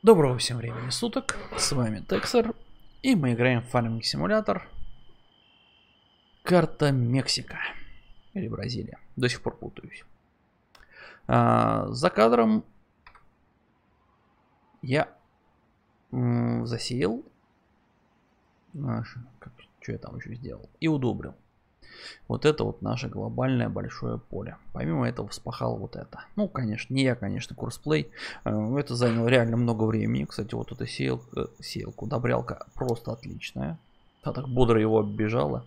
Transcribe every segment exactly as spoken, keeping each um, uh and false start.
Доброго всем времени суток, с вами Тексер, и мы играем в фарминг симулятор. Карта Мексика, или Бразилия, до сих пор путаюсь. А, за кадром я м, засеял, наш, как, что я там еще сделал, и удобрил. Вот это вот наше глобальное большое поле. Помимо этого вспахал вот это. Ну, конечно, не я, конечно, курсплей. Это заняло реально много времени. Кстати, вот эта сеялка, сеялка, удобрялка просто отличная. Она так бодро его оббежала.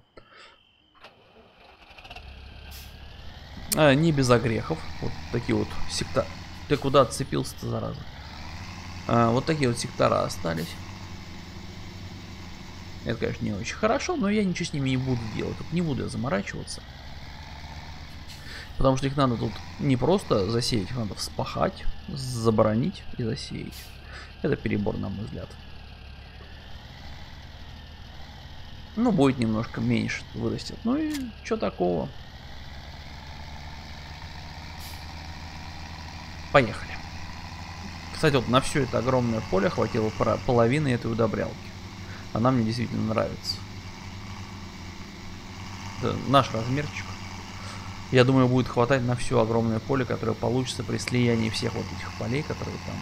А, не без огрехов. Вот такие вот сектора. Ты куда отцепился-то, зараза? А, вот такие вот сектора остались. Это, конечно, не очень хорошо, но я ничего с ними не буду делать. Тут не буду я заморачиваться. Потому что их надо тут не просто засеять, их надо вспахать, заборонить и засеять. Это перебор, на мой взгляд. Ну, будет немножко меньше вырастет. Ну и что такого? Поехали. Кстати, вот на все это огромное поле хватило половины этой удобрялки. Она мне действительно нравится. Это наш размерчик. Я думаю, будет хватать на все огромное поле, которое получится при слиянии всех вот этих полей, которые там.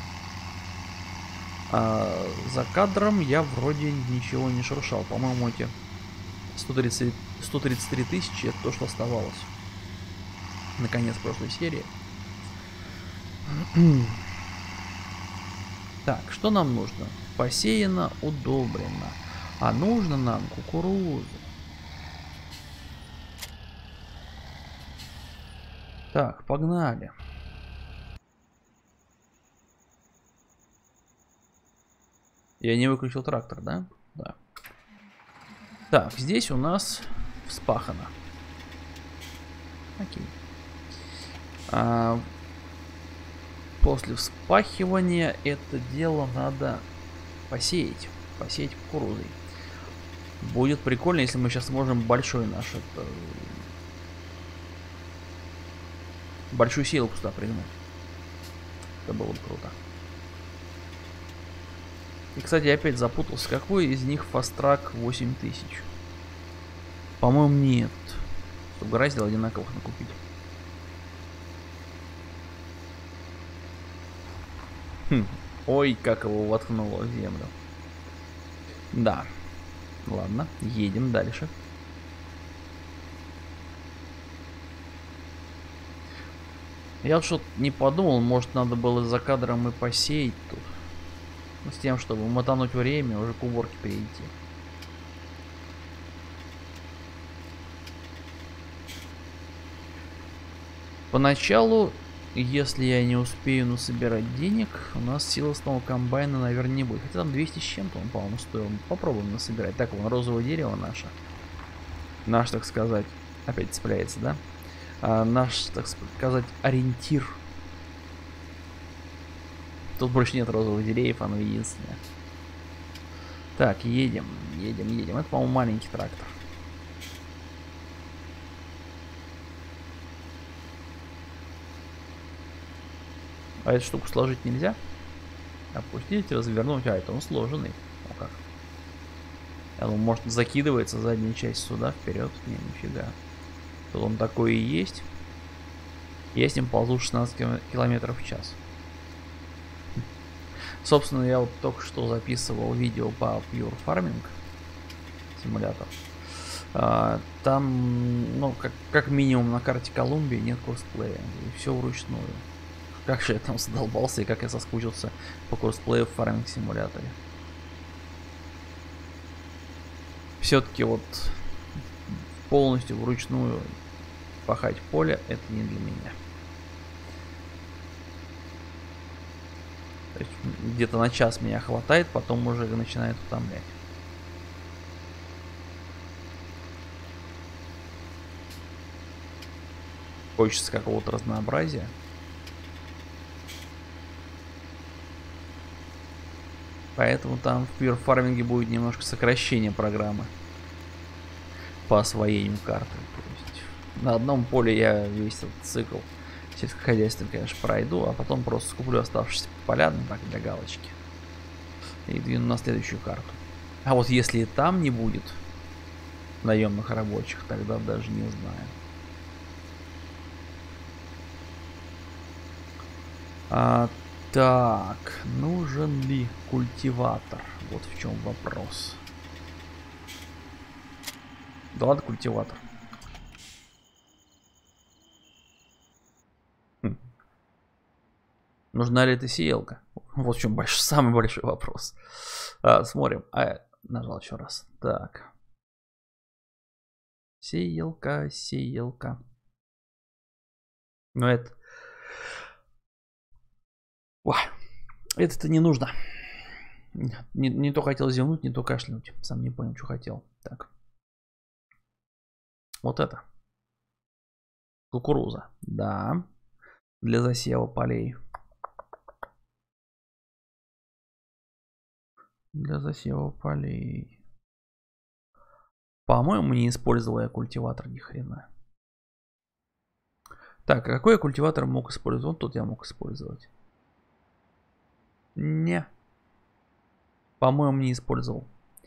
А за кадром я вроде ничего не шуршал. По-моему, эти сто тридцать, сто тридцать три тысячи это то, что оставалось. Наконец прошлой серии. Так, что нам нужно? Посеяно, удобрено. А нужно нам кукурузу. Так, погнали. Я не выключил трактор, да? Да. Так, здесь у нас вспахано. Окей. А, после вспахивания это дело надо посеять. Посеять кукурузой. Будет прикольно, если мы сейчас можем большой наш это... большую сеялку сюда пригнуть. Это было бы круто. И, кстати, я опять запутался. Какой из них фастрак восемь тысяч? По-моему, нет. Чтобы раздел одинаковых накупить. Хм. Ой, как его воткнуло в землю. Да. Ладно, едем дальше. Я вот что-то не подумал, может надо было за кадром и посеять тут. Ну, с тем, чтобы мотануть время, уже к уборке перейти. Поначалу, если я не успею насобирать денег, у нас силосного комбайна, наверное, не будет. Хотя там двести с чем-то он, по-моему, стоил. Попробуем насобирать. Так, вон розовое дерево наше. Наш, так сказать, опять цепляется, да? А, наш, так сказать, ориентир. Тут больше нет розовых деревьев, оно единственное. Так, едем, едем, едем. Это, по-моему, маленький трактор. А эту штуку сложить нельзя? Опустить, развернуть. А, это он сложенный. О как. Я думаю, может, закидывается задняя часть сюда, вперед. Не, нифига. Тут он такой и есть. Я с ним ползу шестнадцать километров в час. Собственно, я вот только что записывал видео по Pure Farming симулятор. А, там, ну, как, как минимум на карте Колумбии нет курсплея. И все вручную. Как же я там задолбался и как я соскучился по курсплею в фарминг симуляторе. Все-таки вот полностью вручную пахать поле это не для меня. То есть где-то на час меня хватает, потом уже начинает утомлять. Хочется какого-то разнообразия. Поэтому там в Pure Farming будет немножко сокращение программы по освоению карты. То есть на одном поле я весь этот цикл сельскохозяйственный, конечно, пройду, а потом просто скуплю оставшиеся поля, ну так, для галочки. И двину на следующую карту. А вот если и там не будет наемных рабочих, тогда даже не знаю. А, так, нужен ли культиватор? Вот в чем вопрос. Да ладно, культиватор. Хм. Нужна ли эта сеялка? Вот в чем большой, самый большой вопрос. А, смотрим. А, нажал еще раз. Так. Сеялка, сеялка. Но это... Ой, это-то не нужно. Не, не то хотел зевнуть, не то кашлянуть. Сам не понял, что хотел. Так. Вот это. Кукуруза. Да. Для засева полей. Для засева полей. По-моему, не использовал я культиватор ни хрена. Так, а какой я культиватор мог использовать? Вот тут я мог использовать. Не. По-моему, не использовал.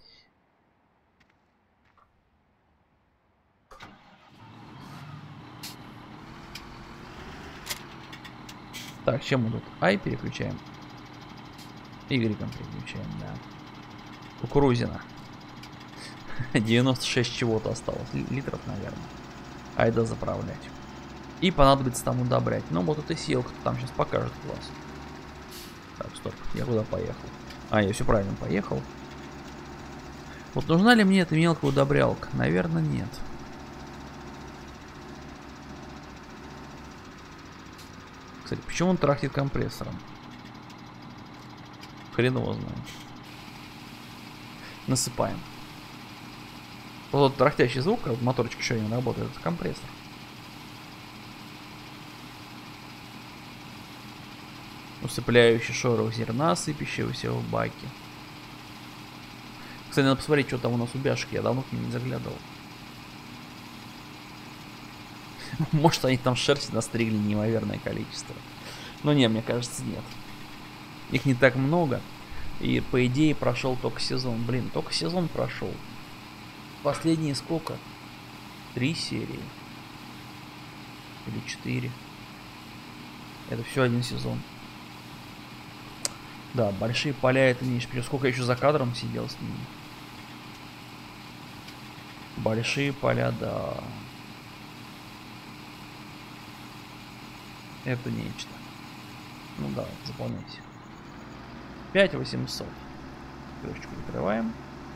Так, чем мы тут? Ай переключаем. Игреком переключаем, да. Кукурузина. девяносто шесть чего-то осталось. Литров, наверное. Айда заправлять. И понадобится там удобрять. Ну вот эта силка там сейчас покажет класс. Так, стоп. Я куда поехал? А, я все правильно поехал. Вот нужна ли мне эта мелкая удобрялка? Наверное, нет. Кстати, почему он трахтит компрессором? Хрен его знает. Насыпаем. Вот тот трахтящий звук, когда моторчик еще не работает, это компрессор. Усыпляющий шорох зерна, сыпящегося в баке. Кстати, надо посмотреть, что там у нас у бяшек. Я давно к ним не заглядывал. Может, они там шерсти настригли неимоверное количество. Но не, мне кажется, нет. Их не так много. И по идее прошел только сезон. Блин, только сезон прошел. Последние сколько? Три серии. Или четыре. Это все один сезон. Да, большие поля это не шпиль. Сколько я еще за кадром сидел с ними. Большие поля, да. Это нечто. Ну да, заполняйте. пять восемьсот. Троечку закрываем.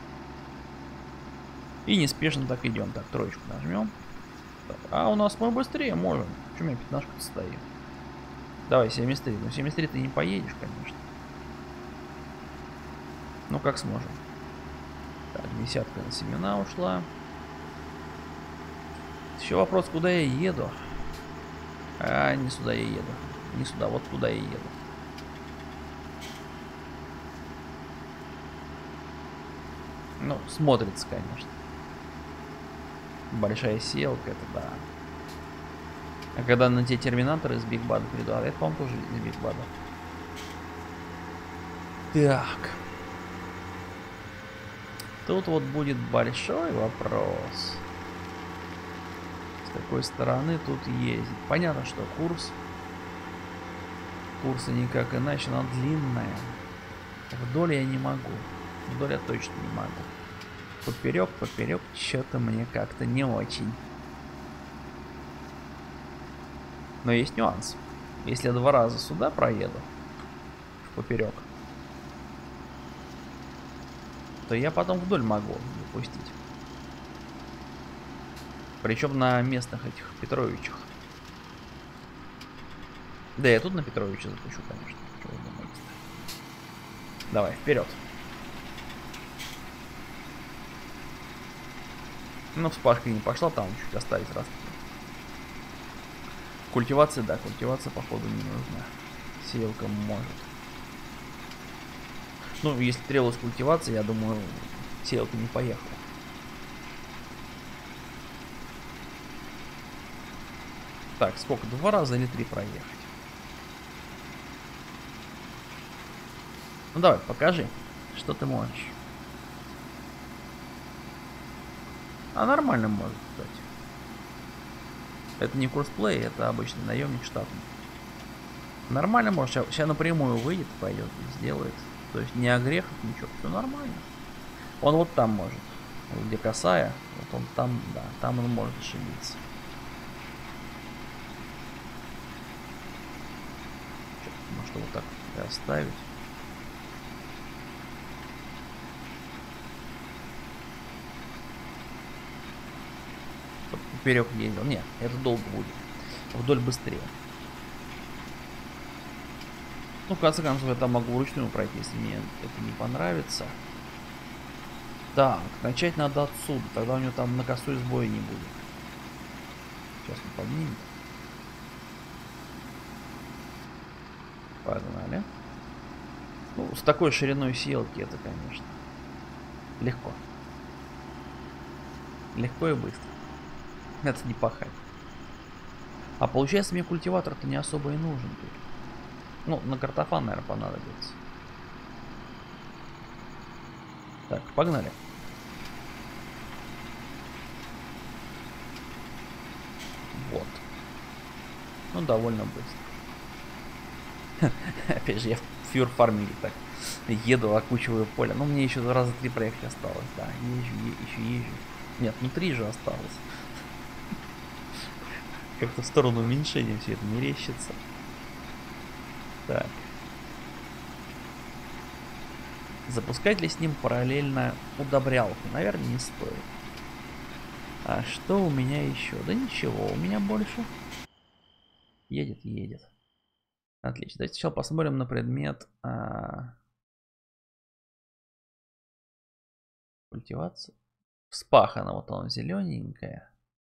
И неспешно так идем. Так, троечку нажмем. Так, а у нас мы быстрее можем. Почему у меня пятнашка стоит? Давай, семьдесят три. Ну, семьдесят три ты не поедешь, конечно. Ну, как сможем. Так, десятка на семена ушла. Еще вопрос, куда я еду. А, не сюда я еду. Не сюда, вот куда я еду. Ну, смотрится, конечно. Большая селка, это да. А когда на те терминаторы из Биг Бада придут, а это, по-моему, тоже из Биг Бада. Так. Тут вот будет большой вопрос. С какой стороны тут ездить? Понятно, что курс. Курсы никак иначе, она длинная. Вдоль я не могу. Вдоль я точно не могу. Поперек, поперек, что-то мне как-то не очень. Но есть нюанс. Если я два раза сюда проеду, в поперек, то я потом вдоль могу запустить. Причем на местных этих Петровичах. Да, я тут на Петровича запущу, конечно. Что вы думаете? Давай, вперед. Ну, вспашка не пошла, там чуть оставить раз. Культивация, да, культивация, походу, не нужна. Сеялка может. Ну, если требовалась культивация, я думаю, сеялка не поехала. Так, сколько? Два раза или три проехать? Ну, давай, покажи, Что ты можешь? А нормально может, кстати. Это не курсплей, это обычный наемник штатный. Нормально может. Сейчас, сейчас напрямую выйдет, пойдет и сделает. То есть не огрехов, ничего. Все нормально. Он вот там может. Вот где косая. Вот он там, да, там он может ошибиться. Может вот так и оставить. Чтобы поперек ездил. Нет, это долго будет. Вдоль быстрее. Ну, в конце концов, я там могу вручную пройти, если мне это не понравится. Так, начать надо отсюда. Тогда у него там на косой сбоя не будет. Сейчас он поднимет. Погнали. Ну, с такой шириной силки это, конечно, легко. Легко и быстро. Это не пахать. А получается, мне культиватор-то не особо и нужен тут. Ну, на картофан, наверное, понадобится. Так, погнали. Вот. Ну, довольно быстро. Опять же, я в фьюр-фарминге так еду, окучиваю поле. Ну, мне еще раза три проехать осталось. Да, езжу, е еще езжу. Нет, ну три же осталось. Как-то в сторону уменьшения все это мерещится. Так. Запускать ли с ним параллельно удобрялку? Наверное, не стоит. А что у меня еще? Да ничего, у меня больше. Едет, едет. Отлично. Давайте сначала посмотрим на предмет а... культивации. Вспахано, вот он зелененькая.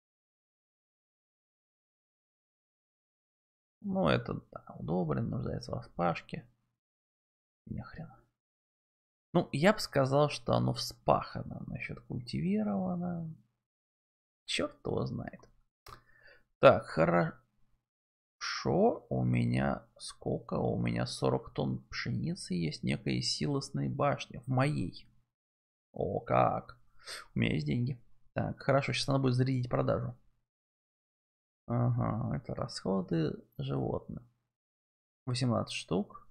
Ну, это да, удобрен, нуждается во вспашке. Нехрен. Ну, я бы сказал, что оно вспахано. Насчет культивировано. Черт его знает. Так, хорошо. У меня сколько? У меня сорок тонн пшеницы есть. Некая силосной башни. В моей. О, как. У меня есть деньги. Так, хорошо. Сейчас надо будет зарядить продажу. Ага, это расходы животных. восемнадцать штук.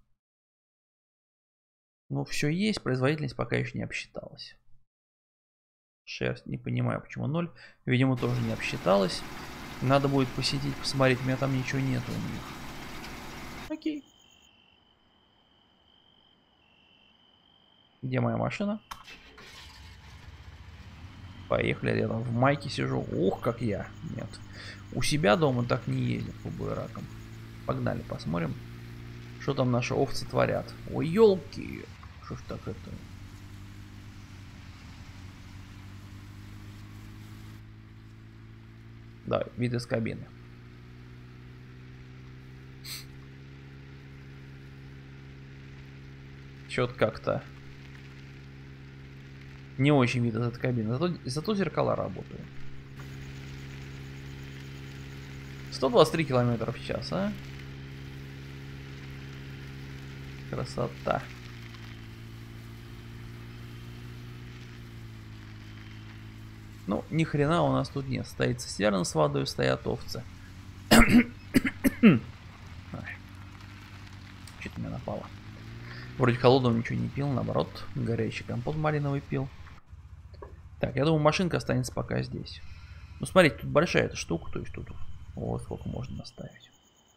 Ну, все есть, производительность пока еще не обсчиталась. Шерсть, не понимаю, почему ноль. Видимо, тоже не обсчиталась. Надо будет посетить, посмотреть, у меня там ничего нет у них. Окей. Где моя машина? Поехали, я там в майке сижу. Ух, как я. Нет. У себя дома так не ездят по буеракам. Погнали, посмотрим, что там наши овцы творят. Ой, елки. Что ж так это? Да, вид из кабины. Чё-то как-то не очень вид из этой кабины. Зато, зато зеркала работают. сто двадцать три километра в час, а? Красота. Ну, ни хрена у нас тут нет. Стоит цистерна с водой, стоят овцы. Что-то меня напало. Вроде холодного ничего не пил, наоборот, горячий компот малиновый пил. Так, я думаю, машинка останется пока здесь. Ну, смотрите, тут большая эта штука, то есть тут вот сколько можно наставить.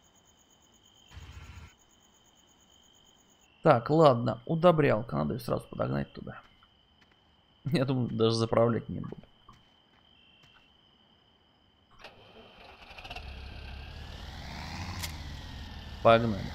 Так, ладно, удобрялка, надо ее сразу подогнать туда. Я думаю, даже заправлять не буду. Погнали.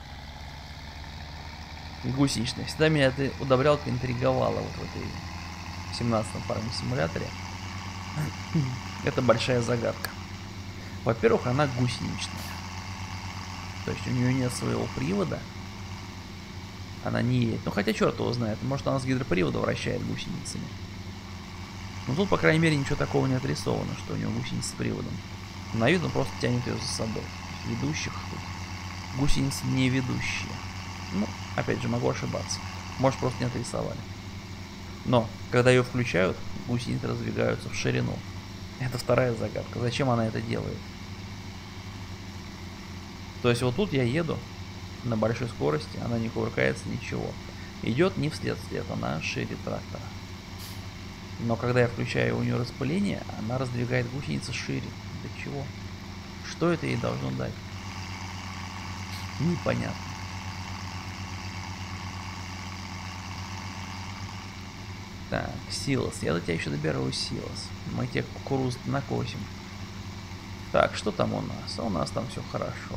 Гусеничная. Всегда меня эта удобрялка интриговала вот в этой семнадцатом фарминг симуляторе. Это большая загадка. Во-первых, она гусеничная. То есть у нее нет своего привода. Она не едет. Ну хотя черт его знает. Может она с гидропривода вращает гусеницами. Но тут, по крайней мере, ничего такого не отрисовано, что у него гусеница с приводом. На вид он просто тянет ее за собой. Ведущих тут. Гусеницы не ведущие. Ну, опять же, могу ошибаться. Может, просто не отрисовали. Но, когда ее включают, гусеницы раздвигаются в ширину. Это вторая загадка. Зачем она это делает? То есть вот тут я еду на большой скорости, она не кувыркается, ничего. Идет не вслед вслед, она шире трактора. Но когда я включаю у нее распыление, она раздвигает гусеницы шире. Для чего? Что это ей должно дать? Непонятно. Так, Силос. Я до тебя еще доберусь, Силос. Мы тебе кукуруз накосим. Так, что там у нас? У нас там все хорошо.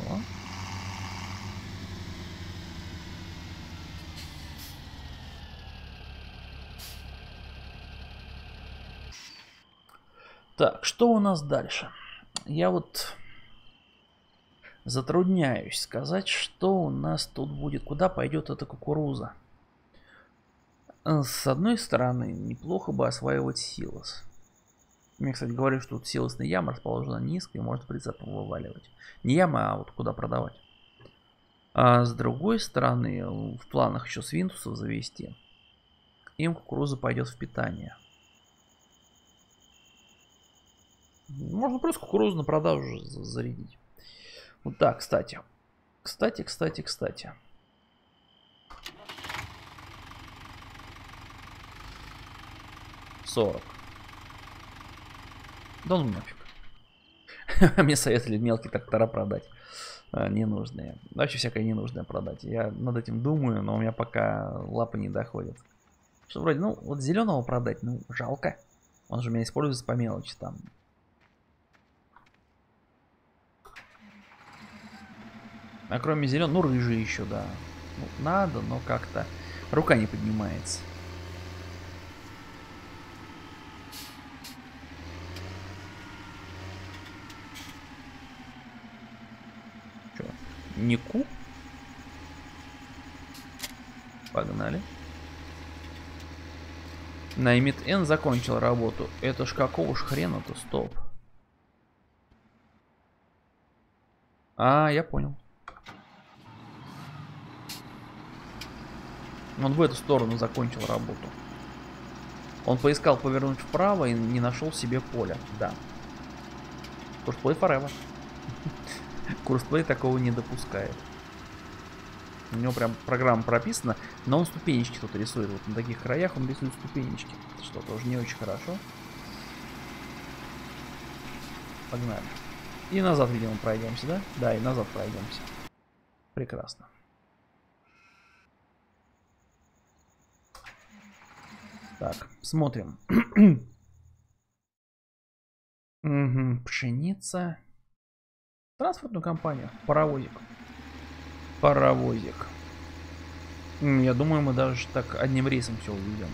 Так, что у нас дальше? Я вот затрудняюсь сказать, что у нас тут будет. Куда пойдет эта кукуруза? С одной стороны, неплохо бы осваивать силос. Мне, кстати, говорят, что тут силосная яма расположена низко и может прицепом вываливать. Не яма, а вот куда продавать. А с другой стороны, в планах еще свинтусов завести. Им кукуруза пойдет в питание. Можно просто кукурузу на продажу зарядить. Вот так, кстати. Кстати, кстати, кстати. сорок. Да ну нафиг. Мне советовали мелкие трактора продать. Ненужные. Вообще всякое ненужное продать. Я над этим думаю, но у меня пока лапы не доходят. Что вроде, ну, вот зеленого продать, ну, жалко. Он же у меня используется по мелочи там. А кроме зеленого, ну, рыжий еще, да. Ну, надо, но как-то рука не поднимается. Че, Нику? Погнали. Наймит Н закончил работу. Это ж какого ж хрена-то, стоп. А, я понял. Он в эту сторону закончил работу. Он поискал повернуть вправо и не нашел себе поля. Да. Курсплей forever. Курсплей такого не допускает. У него прям программа прописана, но он ступенечки тут рисует. Вот на таких краях он рисует ступенечки. Что тоже не очень хорошо. Погнали. И назад, видимо, пройдемся, да? Да, и назад пройдемся. Прекрасно. Так, смотрим. Угу, пшеница. Транспортную компанию. Паровозик. Паровозик. Я думаю, мы даже так одним рейсом все увидим.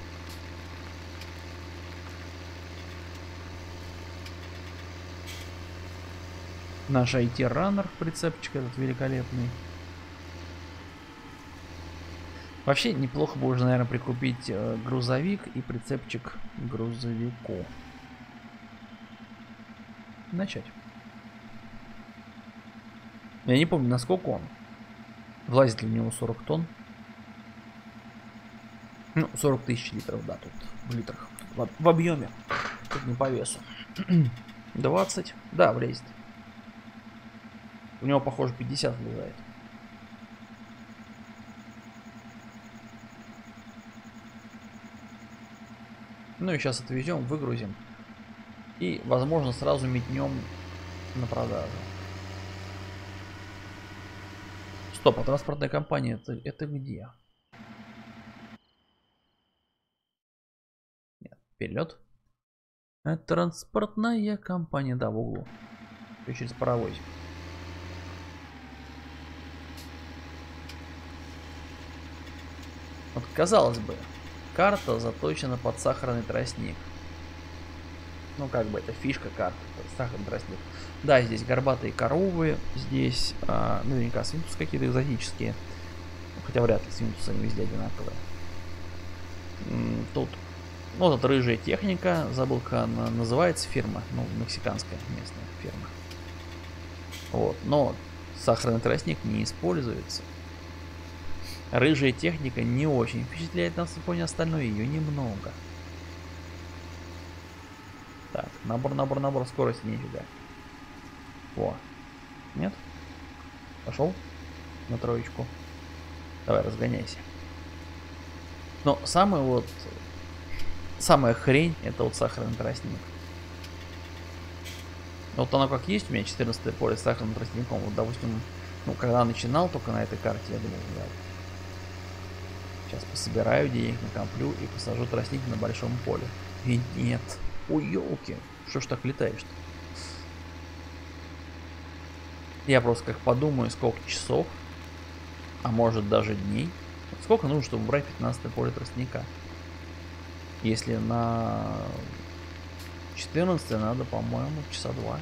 Наш ай ти-раннер, прицепчик этот великолепный. Вообще неплохо бы уже, наверное, прикупить э, грузовик и прицепчик к грузовику. Начать. Я не помню, насколько он. Влазит ли в него сорок тонн? Ну, сорок тысяч литров, да, тут в литрах. В, в объеме. Тут не по весу. двадцать. Да, влезет. У него, похоже, пятьдесят влезает. Ну и сейчас отвезем, выгрузим. И, возможно, сразу метнем на продажу. Стоп, а транспортная компания это, это где? Нет, вперед. Это транспортная компания, да, в углу. И через паровозик. Вот, казалось бы, карта заточена под сахарный тростник. Ну, как бы это фишка карты, сахарный тростник. Да, здесь горбатые коровы, здесь а, наверняка свинтусы какие-то экзотические. Хотя вряд ли свинтусы они везде одинаковые. Тут вот эта рыжая техника, забыл, как она называется, фирма, ну, мексиканская местная фирма. Вот, но сахарный тростник не используется. Рыжая техника не очень впечатляет нас, на фоне остальное ее немного. Так, набор, набор, набор, скорость нифига. Во. Нет? Пошел на троечку. Давай, разгоняйся. Но самое вот... Самая хрень, это вот сахарный тростник. Вот оно как есть у меня, четырнадцатое поле с сахарным тростником. Вот, допустим, ну, когда начинал только на этой карте, я думал, да, сейчас пособираю денег, накоплю и посажу тростник на большом поле. И нет. Ой, елки, что ж так летаешь-то? Я просто как подумаю, сколько часов, а может даже дней. Сколько нужно, чтобы убрать пятнадцатое поле тростника? Если на четырнадцатое надо, по-моему, часа два.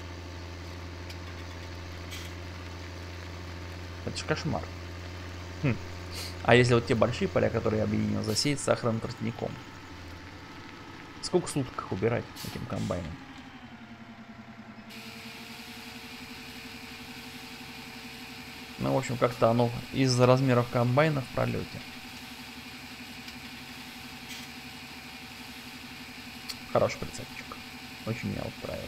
Это ж кошмар. Хм. А если вот те большие поля, которые я объединил, засеять сахарным тростником? Сколько в сутках убирать этим комбайном? Ну, в общем, как-то оно из-за размеров комбайна в пролете. Хороший прицепчик. Очень меня устраивает.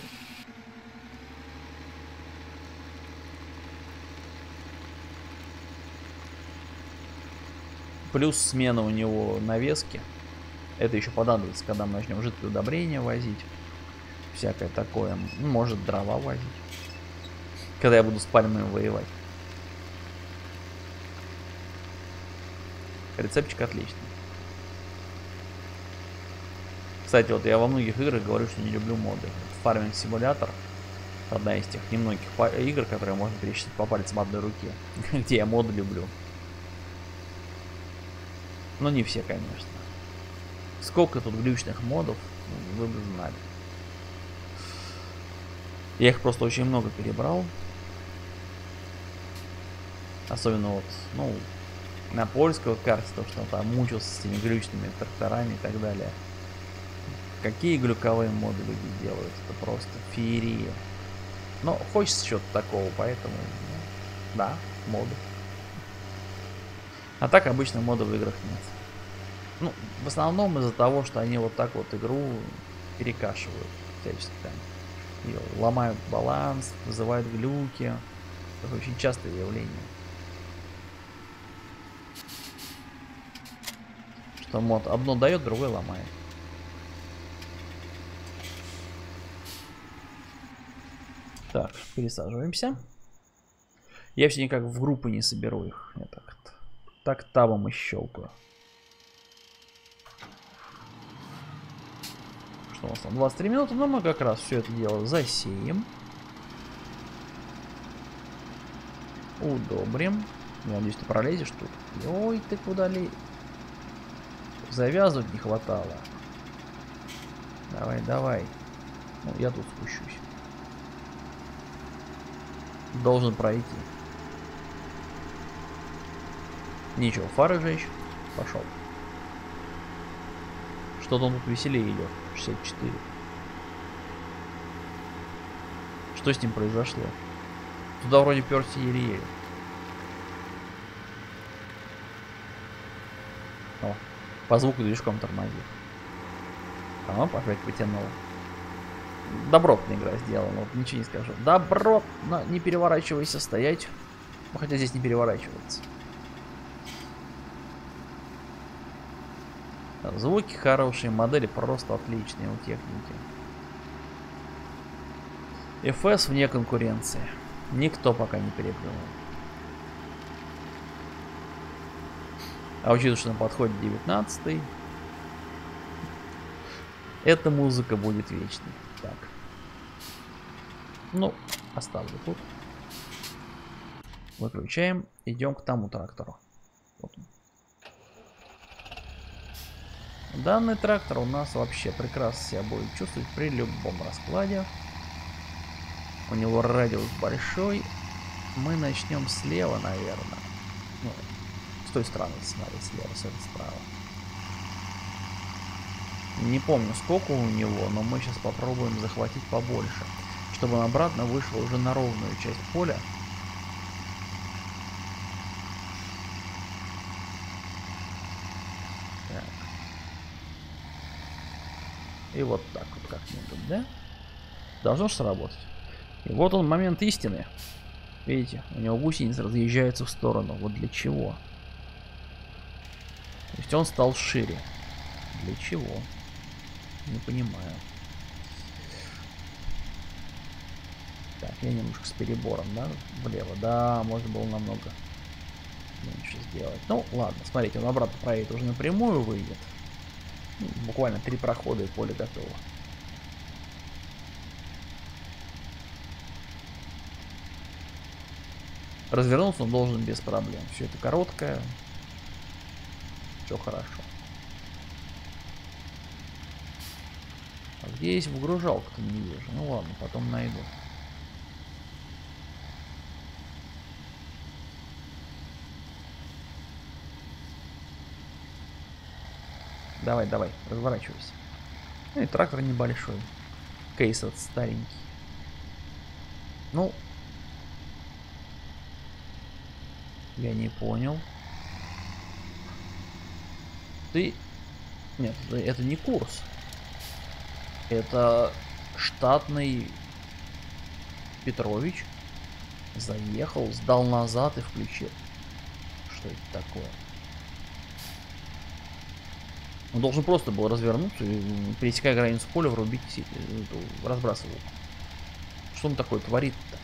Плюс смена у него навески. Это еще понадобится, когда мы начнем жидкое удобрение возить. Всякое такое. Может, дрова возить. Когда я буду с пальмами воевать. Рецептчик отличный. Кстати, вот я во многих играх говорю, что не люблю моды. Farming Simulator одна из тех немногих игр, которые можно перечислить по пальцам одной руки. Где я моды люблю. Но не все, конечно. Сколько тут глючных модов, вы бы знали. Я их просто очень много перебрал. Особенно вот, ну, на польской вот карте, то, что он там мучился с этими глючными тракторами и так далее. Какие глюковые моды люди делают, это просто феерия. Но хочется чего-то такого, поэтому, ну, да, моды. А так обычно моды в играх нет. Ну, в основном из-за того, что они вот так вот игру перекашивают всячески там. Ее ломают баланс, вызывают глюки. Это очень частое явление. Что мод одно дает, другой ломает. Так, пересаживаемся. Я все никак в группы не соберу их. Я так, так табом и щелкаю. Что у нас там? двадцать три минуты, но мы как раз все это дело засеем. Удобрим. Я надеюсь, ты пролезешь тут. Ой, ты куда ли? Завязывать не хватало. Давай, давай. Ну, я тут спущусь. Должен пройти. Ничего, фары жечь. Пошел. Что-то он тут веселее идет. шестьдесят четыре. Что с ним произошло? Туда вроде перся еле-еле. О, по звуку движком тормозит. А, опять потянул. Добротная игра сделана, вот ничего не скажу. Добротно, не переворачивайся, стоять. Хотя здесь не переворачивается. Звуки хорошие, модели просто отличные у техники. эф эс вне конкуренции. Никто пока не переплюнул. А учитывая, что на подходе девятнадцатый, эта музыка будет вечной. Так. Ну, оставлю тут. Выключаем. Идем к тому трактору. Вот он. Данный трактор у нас вообще прекрасно себя будет чувствовать при любом раскладе. У него радиус большой. Мы начнем слева, наверное. Ну, с той стороны, смотри, слева, с этой справа. Не помню, сколько у него, но мы сейчас попробуем захватить побольше, чтобы он обратно вышел уже на ровную часть поля. И вот так вот как-нибудь, да? Должно же сработать. И вот он, момент истины. Видите, у него гусеницы разъезжаются в сторону. Вот для чего? То есть он стал шире. Для чего? Не понимаю. Так, я немножко с перебором, да? Влево. Да, можно было намного меньше сделать. Ну, ладно, смотрите, он обратно проедет, уже напрямую выйдет. Ну, буквально три прохода и поле готово. Развернуться он должен без проблем. Все это короткое. Все хорошо. А где есть выгружалка-то, не вижу. Ну ладно, потом найду. Давай, давай, разворачивайся. Ну и трактор небольшой. Кейс вот старенький. Ну, я не понял. Ты... Нет, это не курс. Это штатный Петрович. Заехал, сдал назад и включил. Что это такое? Он должен просто был развернуться и, пересекая границу поля, врубить эту разбрасывалку. Что он такое творит-то?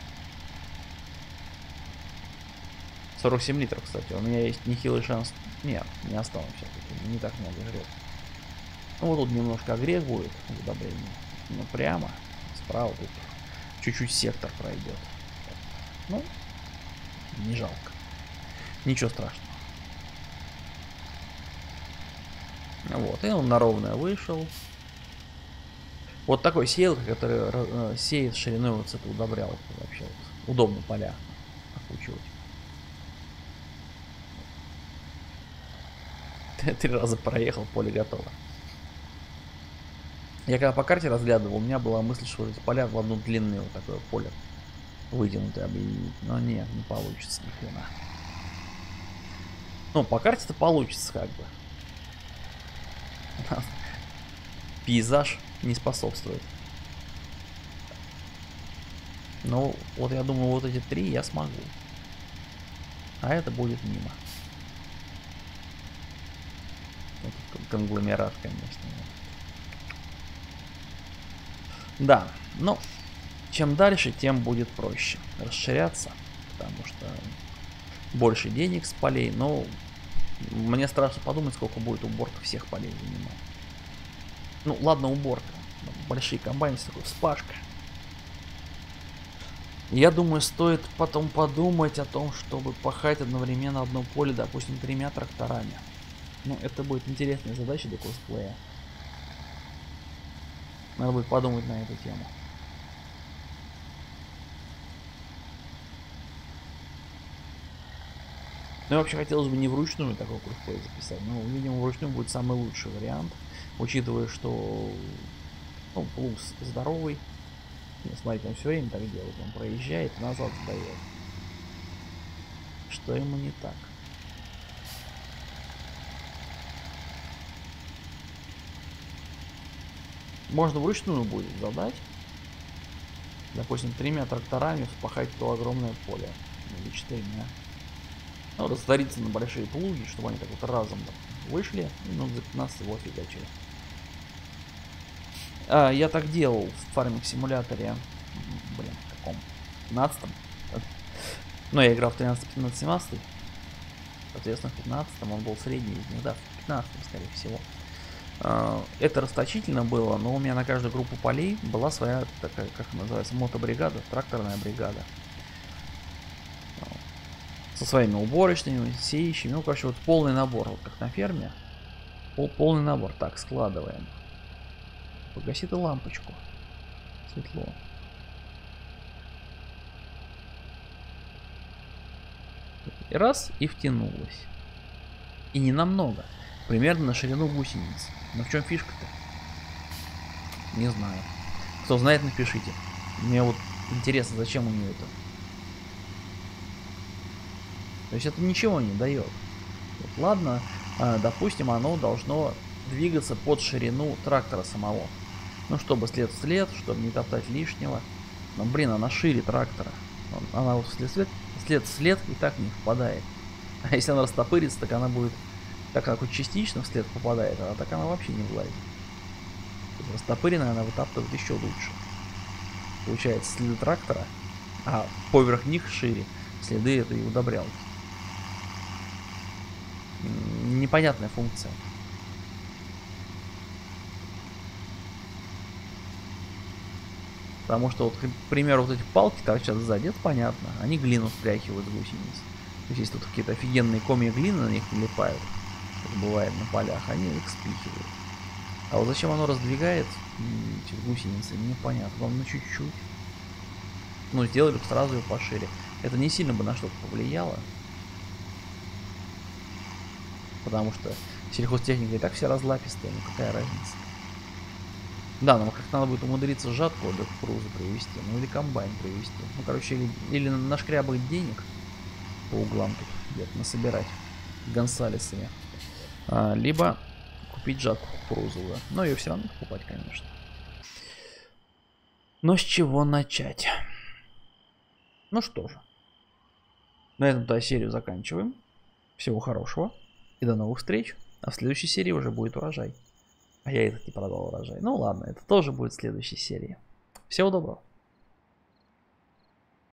сорок семь литров, кстати. У меня есть нехилый шанс. Нет, не осталось все-таки. Не так много жрет. Ну вот тут немножко огрех будет в удобрении. Ну прямо. Справа тут чуть-чуть сектор пройдет. Ну, не жалко. Ничего страшного. Вот, и он на ровное вышел. Вот такой сеялка, который э, сеет шириной вот с этой удобрялки. Вообще вот, удобно поля окучивать. Три раза проехал, поле готово. Я когда по карте разглядывал, у меня была мысль, что эти поля в одно длинное вот такое поле вытянутое объединить. Но нет, не получится ни хрена. Ну, по карте-то получится как бы. Пейзаж не способствует. Ну, вот я думаю, вот эти три я смогу. А это будет мимо. Вот конгломерат, конечно. Да, но чем дальше, тем будет проще расширяться, потому что больше денег с полей, но мне страшно подумать, сколько будет уборка всех полей занимать. Ну, ладно, уборка. Большие комбайны, такой вспашка. Я думаю, стоит потом подумать о том, чтобы пахать одновременно одно поле, допустим, тремя тракторами. Ну, это будет интересная задача для косплея. Надо будет подумать на эту тему. Ну, вообще хотелось бы не вручную такой косплей записать, но, видимо, вручную будет самый лучший вариант, учитывая, что ну, плуг здоровый. Смотрите, он все время так делает, он проезжает и назад сдает. Что ему не так? Можно вручную будет задать, допустим, тремя тракторами впахать то огромное поле, или четырьмя. Ну, раздариться на большие плуги, чтобы они так вот разом вышли, и минут за пятнадцать его фигачили. А, я так делал в фарминг симуляторе, блин, в каком? пятнадцатом. Но я играл в тринадцать, пятнадцать, семнадцать. Соответственно, в пятнадцатом он был средний из них, да, в пятнадцатом, скорее всего. Это расточительно было, но у меня на каждую группу полей была своя такая, как называется, мотобригада, тракторная бригада. Со своими уборочными, сеющими, ну, короче, вот полный набор, вот как на ферме. Пол, полный набор. Так, складываем. Погаси ты лампочку. Светло. И раз, и втянулось. И не намного. Примерно на ширину гусениц. Но в чем фишка-то? Не знаю. Кто знает, напишите. Мне вот интересно, зачем у нее это. То есть это ничего не дает. Вот, ладно, допустим, оно должно двигаться под ширину трактора самого. Ну, чтобы след в след, чтобы не топтать лишнего. Но, блин, она шире трактора. Она вот след в след, след в след и так не впадает. А если она растопырится, так она будет... Так как вот частично вслед попадает, а так она вообще не влазит. Растопыренная она вытаптывает еще лучше. Получается следы трактора, а поверх них шире следы этой удобрялки. Непонятная функция. Потому что вот, к примеру, вот эти палки торчат сзади, это понятно. Они глину впряхивают с гусениц. То есть, если тут какие-то офигенные комья глины на них налипают, как бывает на полях, они их спихивают. А вот зачем оно раздвигает эти гусеницы, непонятно. Вам на чуть-чуть. Ну, сделали бы сразу ее пошире. Это не сильно бы на что-то повлияло. Потому что сельхозтехника и так все разлапистая, ну какая разница. Да, нам как надо будет умудриться жатку до кукурузы привезти, ну или комбайн привезти. Ну, короче, или, или нашкрябать денег по углам тут где-то насобирать гонсалесами. А, либо купить жатку кукурузовую. Но ее все равно покупать, конечно. Но с чего начать? Ну что же. На этом-то серию заканчиваем. Всего хорошего. И до новых встреч. А в следующей серии уже будет урожай. А я этот не продал урожай. Ну ладно, это тоже будет в следующей серии. Всего доброго.